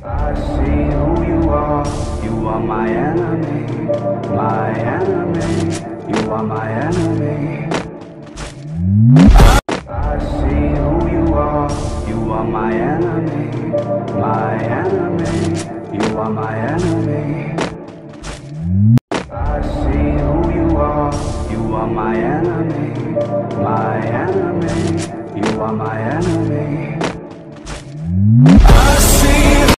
I see who you are. You are my enemy, my enemy. You are my enemy. I see who you are. You are my enemy, my enemy. You are my enemy. I see who you are. You are my enemy, my enemy. You are my enemy.